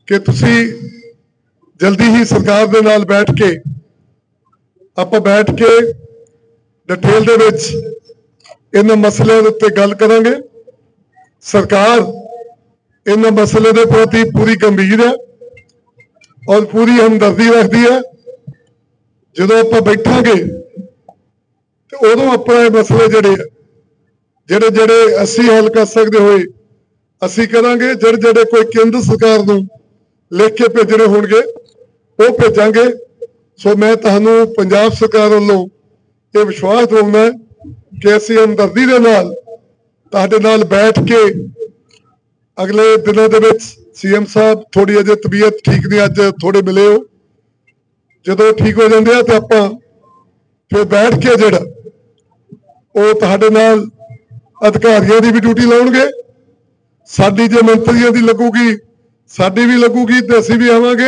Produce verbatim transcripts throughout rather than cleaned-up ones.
कि तुसी जल्दी ही सरकार दे नाल बैठ के आपां बैठ के डिटेल दे विच इन्हां मसले दे उत्ते गल करांगे। सरकार इन्हां मसले दे प्रति पूरी गंभीर है और पूरी हमदर्दी रखती है। जदों आपां बैठांगे तो उदों अपने मसले जिहड़े जिहड़े जिहड़े असीं हल कर सकदे होए असीं करांगे। जिहड़े जिहड़े कोई केंद्र सरकार नूं लिख के भेजने होणगे वो भेजांगे। सो मैं तुहानूं पंजाब सरकार वालों ये विश्वास दिलाउणा कि असीं हमदर्दी दे नाल तुहाडे नाल बैठ के अगले दिनों दे विच सीएम साहब थोड़ी अजे तबीयत ठीक नहीं, अज थोड़े मिले हो, जो ठीक हो जाते हैं तो आप फिर बैठ के जोड़ा वो तुहाडे नाल अधिकारियों की भी ड्यूटी लाउणगे। साडी जे मंत्रियों की लगूगी साडी भी लगूगी तो असीं भी आवांगे।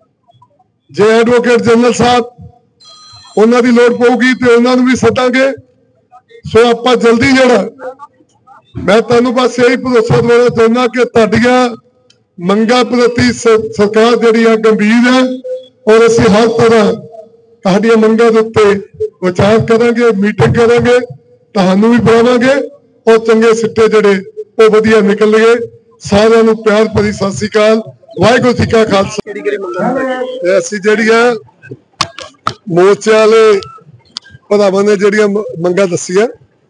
जे एडवोकेट जनरल साहब उन्हां दी लोड़ पऊगी तो उन्हां नूं भी सदांगे। सो आपां जल्दी जोड़ा मैं तुहानूं बस यही भरोसा दिलाना चाहुंदा कि तुहाडीआं मंगां प्रति सरकार जिहड़ी आ गंभीर है और असीं हर तरह तुहाडीआं मंगां दे उत्ते विचार करांगे, मीटिंग करांगे, तुहानूं भी बुलावांगे और चंगे सिੱਟੇ ਜਿਹੜੇ ਉਹ ਵਧੀਆ ਨਿਕਲਣਗੇ। सारिਆਂ ਨੂੰ प्यार भरी सत श्री अकाल। वाहिगुरू जी का खालसा। असीं ਜਿਹੜੀਆਂ मोर्चे वाले भरावां ने ਜਿਹੜੀਆਂ ਮੰਗਾਂ दस्सियां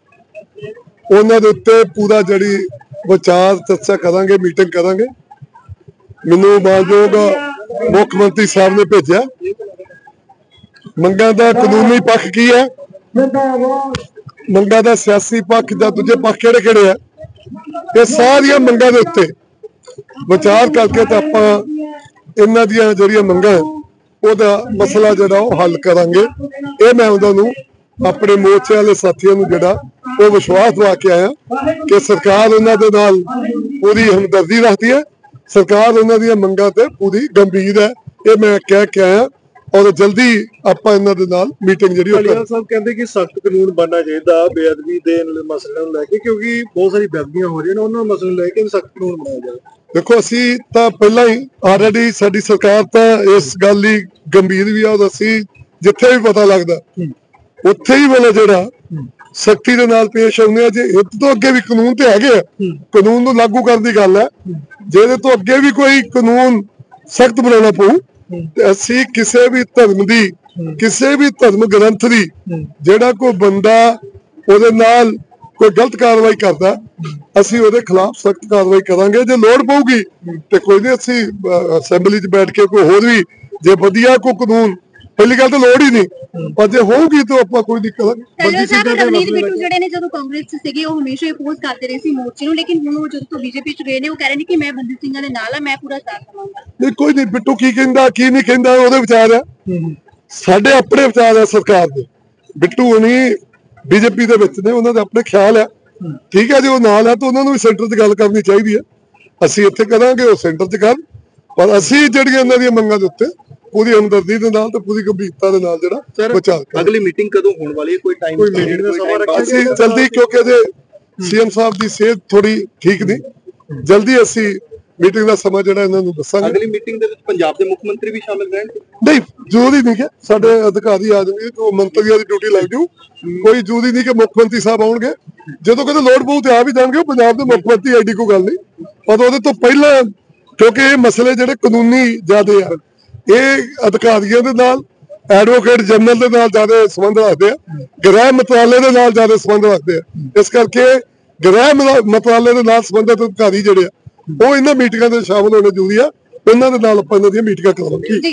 उन्हां दे उत्ते पूरा ਜਿਹੜੀ विचार चर्चा करांगे, मीटिंग करांगे। मैनूं मानयोग मुख मंत्री साहब ने भेजा मंगां दा कानूनी पक्ष की है, मंगां दा सियासी पक्ष दा दूजे पक्ष किहड़े किहड़े है, ये सारियां मंगां दे उत्ते विचार करके तो आपां इन्हां दियां जिहड़ियां मंगां ओहदा मसला जिहड़ा ओह हल करांगे। ये मैं उन्हां नूं अपने मोर्चे वाले साथियों नूं जिहड़ा वो विश्वास दिला के आया कि सरकार उन्हां दे नाल पूरी हमदर्दी रखती है। सरकार उन्हां दियां मंगां ते पूरी गंभीर है, ये मैं कह के आया और जल्दी आपां इन्हां दे नाल मीटिंग जिहड़ी ओह कर साहब कहंदे कि सख्त कानून बनना चाहिए बेअदबी दे मसले नूं लैके, क्योंकि बहुत सारी बेअदबियां हो रही हैं उन्हां मसले नूं लैके सख्त कानून बनाया जाए। देखो असीं तां पहलां ही ऑलरेडी साडी सरकार तां इस गल लई गंभीर भी आ और असीं जिथे भी पता लगदा उत्थे ही वाला जिहड़ा सख्ती दे नाल पेश आउंदे आ। जे इस तो अगे भी कानून ते हैगे आ, कानून नूं लागू करन दी गल है। जे इहदे तो अगे भी कोई कानून सख्त बनाना पऊ ते असीं किसी भी धर्म दी किसी भी धर्म ग्रंथ दी जिहड़ा कोई बंदा उहदे नाल कोई गलत कार्रवाई करदा असीं उहदे खिलाफ सख्त कार्रवाई करांगे। जे लोड़ पऊगी ते कोई नहीं असीं असैंबली च बैठ के कोई होर भी जे वधिया कोई कानून पहली गल तो लोड़ ही नहीं पर जे होगी तो आपां कोई नहीं करांगे। रवनीत बिट्टू जिहड़े ने जदों कांग्रेस च सीगे ओह हमेशा अपोज करते रहे सी मोर्चे नूं, लेकिन हुण ओह जदों तो बीजेपी च गए ने ओह कह रहे ने कि मैं बंदी सिंघां दे नाल आ, मैं पूरा साथ दवांगा। नहीं कोई नहीं बिट्टू की कहंदा की नहीं कहंदा ओहदे विचार है, साडे अपने विचार है सरकार दे। बिट्टू हुणी बीजेपी दे विच ने उन्हां दे अपने ख्याल है, ठीक है। जो नाल है तो उन्हां नूं भी सेंटर च गल करनी चाहिदी है। असीं इत्थे करांगे ओह सेंटर च कर, पर असीं जिहड़ियां इन्हां दीयां मंगां दे उत्ते पूरी हमदर्दी दे नाल ते पूरी गंभीरता दे नाल जिहड़ा विचार कर। अगली मीटिंग कदों होण वाली है, कोई टाइम कोई मीटिंग दा समा रखिया असीं जल्दी, क्योंकि अजे सीएम साहब दी सेहत थोड़ी ठीक नहीं, जल्दी असीं मीटिंग का समा जिहड़ा इन्हां नूं दस्सांगे। अगली मीटिंग दे विच पंजाब दे मुख मंत्री भी शामिल रहणगे? नहीं जरूरी नहीं कि साडे अधिकारी आ जाणगे, जो मंत्रियों की ड्यूटी लग जू, कोई जरूरी नहीं कि मुख मंत्री साहब आउणगे। जदों कदे लोड़ पऊ ते आ भी जाणगे पंजाब दे मुख मंत्री, एडी कोई गल नहीं। पर ओहदे तो पहला क्योंकि ये मसले जिहड़े कानूनी ज्यादा आ, ये अधिकारियों के नाल एडवोकेट जनरल के नाल ज्यादा संबंध रखते हैं, गृह मंत्रालय के नाल ज्यादा संबंध रखते हैं। इस करके गृह मंत्रालय के नाल संबंधित अधिकारी जिहड़े आ ਉਹ ਇਹਨਾਂ ਮੀਟਿੰਗਾਂ ਦੇ ਸ਼ਾਮਲ ਹੋਣੇ ਜ਼ਰੂਰੀ ਆ। ਉਹਨਾਂ ਦੇ ਨਾਲ ਆਪਾਂ ਇਹਨਾਂ ਦੀਆਂ ਮੀਟਿੰਗਾਂ ਕਰਾਵਾਂਗੇ।